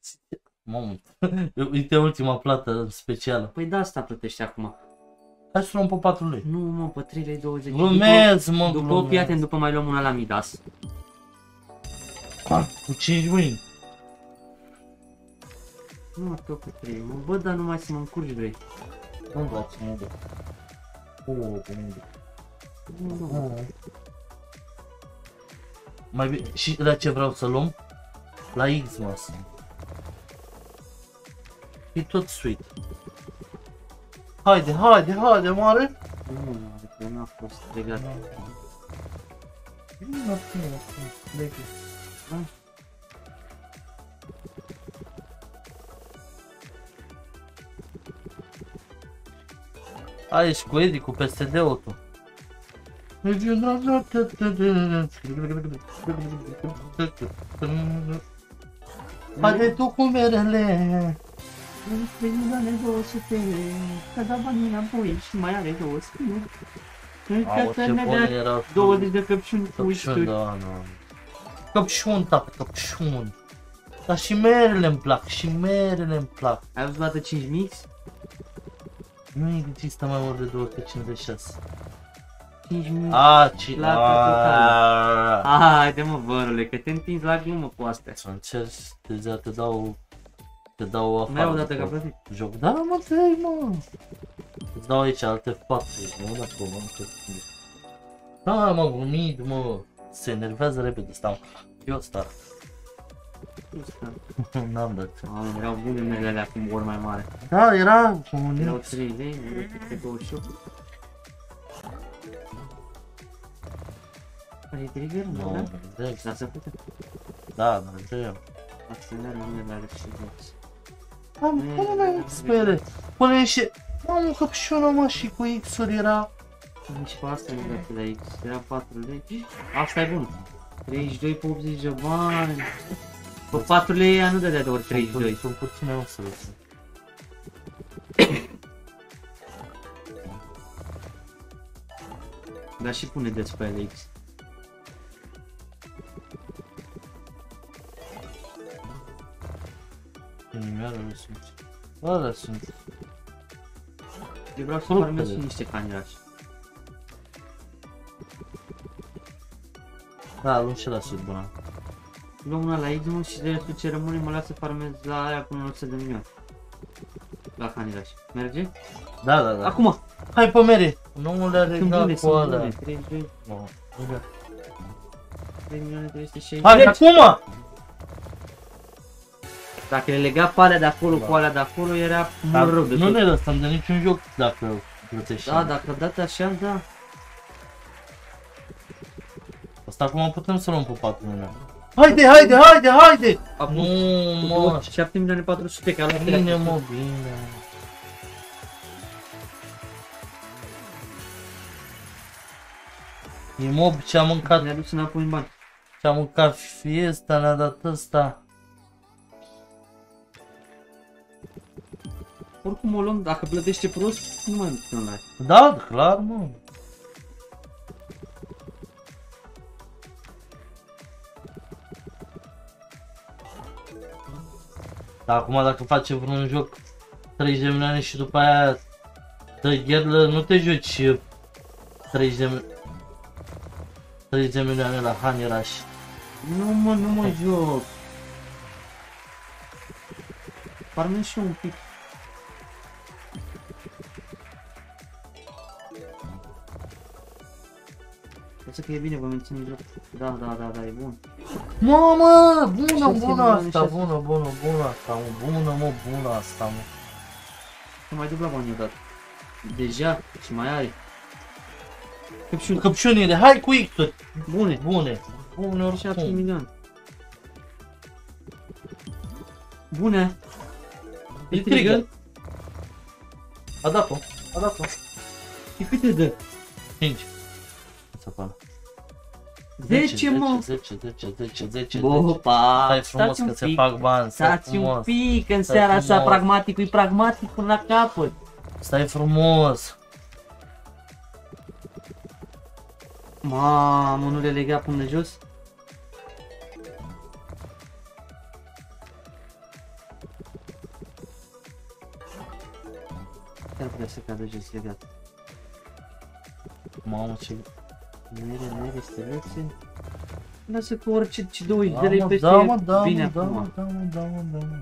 Mamă, uite ultima plată specială. Păi da, asta plătește acum. Hai să luăm pe 4 lei. Nu, mă, pe 3 lei 20. Glumez, mă, După, fii atent, după mai luăm una la Midas. Cu 5 mâini. Nu mă tot pe 3, mă, bă, dar numai să mă încurci vrei. Nu-mi place, nu dă. Pe mine. Mai bine, și la ce vreau să luăm? La Xmas. E tot sweet. Haide, haide, haide, mare! Nu, că n-a fost legat. Nu, ai ești cu Edi, cu PSD-ul tu. Haide tu cu merele. 3 milioane 200, că da banii înapoi și mai are 200. Aoleu, ce bun era. 20 de căpșuni cu ușturi. Da, căpșun, tată, căpșun. Dar și merele îmi plac, și merele îmi plac. Ai văzut dată 5 mix? Nu există mai mult de 256. 5 mix. Haide mă, vărule, că te întinzi la glumă cu astea. Să încerci, deja te dau afară. Mai o dată că a plătit. Joc, da, mă, înțeleg, mă. Îți dau aici alte 4, nu dacă mă înțeleg. Da, mă, glumit, mă. Se enervează repede, stau. Eu star. N-am dat. Erau bune mele alea cu mor mai mare. Da, era Erau 3 lei, pe 28. Are trigger, nu, da? Da, să putem. Da, da, trebuie. Asta nu are numele ale și box. Pune-ne spere. Pune-ne și... Mamă, căpșună, mă, și cu X-uri era... Nici pe asta nu dă la X, era 4 lei. Asta e bun. 32 pe 80 de bani. Pe 4 lei ea nu dădea de ori 32. Sunt puține o să le țin. Dar și pune de pe ele X. Inimioarele sunt. Alea sunt. Eu vreau să farmez și niște canirași. Da, luăm și la sud, bună. Luăm una la Xmas și de restul ce rămâne mă las să farmez la aia până la 100 de milioane. La canirași. Merge? Da, da, da. Acum! Hai pe mere! Nu le-a regat cu alea. 32. No. 3 milioane 360. Hai, acum! Dacă le lega pe alea de acolo cu alea de acolo era mult rău de tot. Nu ne lăsăm de niciun joc dacă plătești. Da, dacă dați așa, da. Asta acum putem să luăm pe 4 milioane. Haide, haide, haide, haide! Nu, mă! 7 milioane 400 că am Bine, mă, bine. E mob ce-a mâncat. Ne-a dus înapoi în bani. Ce-a mâncat Fiesta, ne-a dat ăsta. Oricum o luăm, dacă plătește prost, nu mai ducem la aia. Da, clar, mă. Dar acum dacă face vreun joc 30 de milioane și după aia dă gherlă, nu te joci 30 de milioane la Haniraș. Nu mă, nu mă joc. Farmez și eu un pic. Să că e bine, vă mențin joc. Da, da, da, da, e bun. Mamă, bună, bună asta, bună, bună, bună asta, bună, mă, bună asta, mă. Să mai dubla banii odată. Deja, și mai are. Căpșunile, hai cu X-uri. Bune. Bune. Bune, oricum. 7 milioane. Bune. E trigger. Adapă, adapă. Și câte dă? 5. Să pană. 10, mă! 10. Bopa! Stai frumos că se fac bani, stați un pic, în seara asta pragmaticul e pragmatic până la capăt. Stai frumos. Mamă, nu le lega până jos? ar putea să cadă jos legat. Mamă, ce... Mere, stelețe. Lasă că orice ce dă Da, de mă, peste da, mă, da, bine mă, acum. da, mă.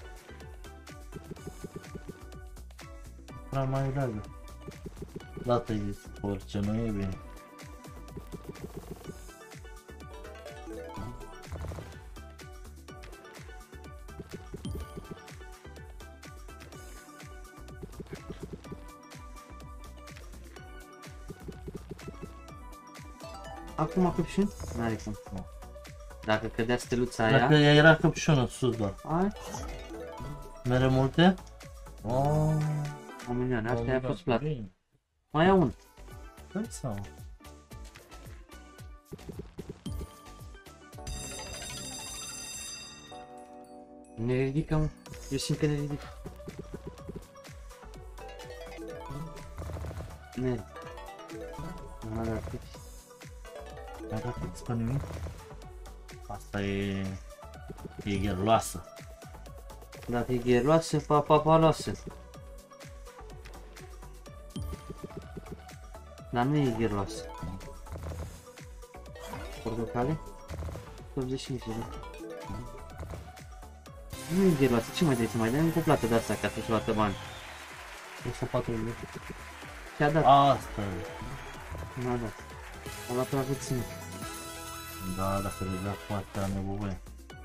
Prea mai dragă. Dată-i orice, nu e bine. Acum căpșun? N-are cum. Dacă cădea steluța Dacă aia... era căpșunul sus doar. Ai? Mere multe? Oh, 1 milion, asta a fost plată. bine. Mai au un. Dă-i seama. Ne ridicăm. Eu simt că ne ridic. Ne. Nu a dat fix. Mai dat fix pe nimic? Asta e gherloasă. Dacă e gheroasă, papaloasă. Dar nu e gheroasă. Portocale? 85 de lei. Nu e gheroasă, ce mai trebuie să mai dai? Încă o plată de asta ca să-și luată bani. 104 lei. Ce-a dat? Asta e. Nu a dat. A luat prea puțin. Da, dacă le dea foarte la nevoie.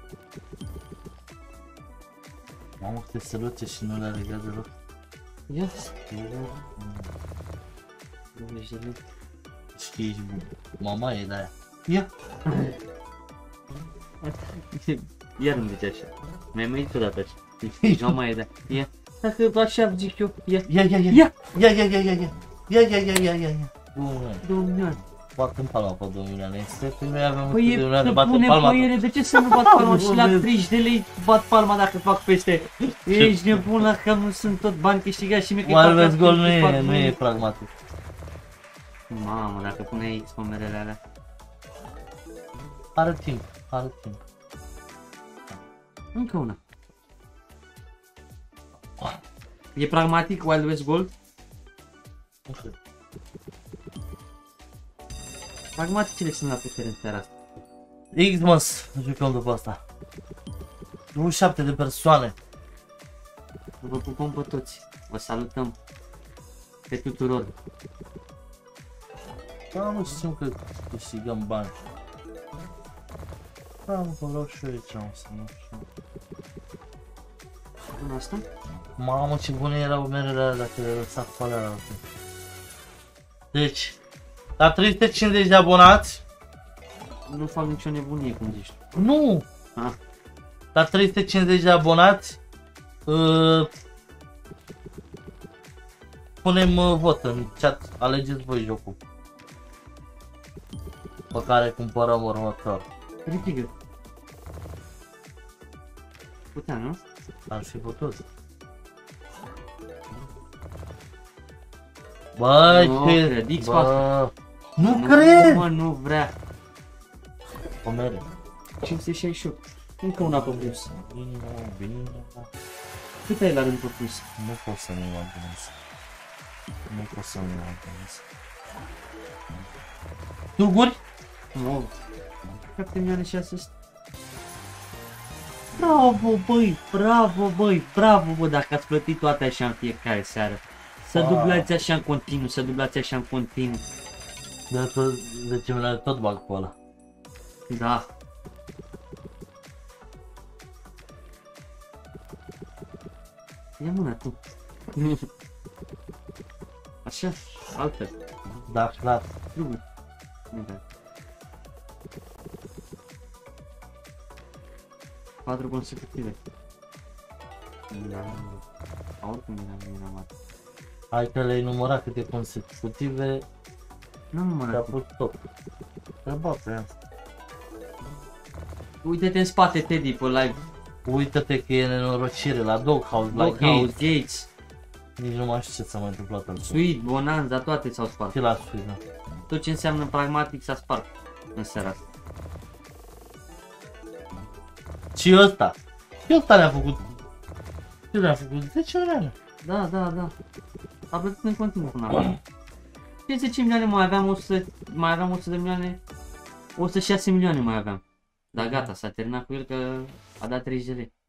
Mamă, câte săluțe și nu le-a legat deloc. Ia să Știi, mama e de aia. Ia! Iar îmi zice așa. Mi-ai mai zis odată așa. Nici mama e de ia. Dacă așa zic eu, ia. Ia! Bun, 2 milioane. bat în palma pe 2 milioane. Este că noi avem Păi 2 e, milioane, să bat în pune palma. păiere, de ce să nu bat palma și la 30 de lei bat palma dacă fac peste? Ești nebun la că nu sunt tot bani câștigați și mie că Wild West Gold nu e pragmatic. Mamă, dacă pune X pe merele alea. Are timp. Încă una. E pragmatic Wild West Gold? Nu știu. Pragmaticile sunt la putere în seara asta. Xmas, jucăm după asta. 27 de persoane. Vă pupăm pe toți. Vă salutăm. Pe tuturor. Da, nu știu că câștigăm bani. Da, mă, că vreau și eu aici, nu știu. Până asta? Mamă, ce bune erau merele alea dacă le lăsat pe alea alte. Deci, la 350 de abonați. Nu fac nicio nebunie, cum zici tu. Nu! Ah. La 350 de abonați punem vot în chat, alegeți voi jocul pe care cumpărăm următor. Ridică. Putea, nu? Ar fi putut. Băi, Nu ce... cred, X Bă, nu Nu, cred! mă, nu vrea. O mere. 568. Încă una pe plus. Bine. Cât ai la rând pe plus? Nu pot să nu imaginez. Nu pot să nu imaginez. Tuguri? Nu. 7 milioane și asist. Bravo băi, dacă ați plătit toate așa în fiecare seară. Să Wow. dublați așa în continuu, De ce mi tot bag pe ăla. Da. Ia mâna tu. Așa, altfel. Da, clar. Drumul. Nu da. 4 consecutive. Oricum era mare. Hai că le-ai numărat câte consecutive. Nu mă Te-a pus top. Treba pe asta. Uite-te în spate, Teddy, pe live. Uită-te că e nenorocire la Doghouse, la Doghouse, Gates. Gates, Nici nu mai știu ce s-a mai întâmplat acolo. Sweet, Bonanza, toate s-au spart. Ce la Sweet, da. Tot ce înseamnă pragmatic s-a spart în seara asta. Și ăsta. Și ăsta le-a făcut. Ce le-a făcut? 10 milioane. Da. A plătit în continuu până acum. Ce 10 milioane mai aveam 100, mai aveam 100 de milioane, 106 milioane mai aveam. Dar gata, s-a terminat cu el că a dat 30 de lei.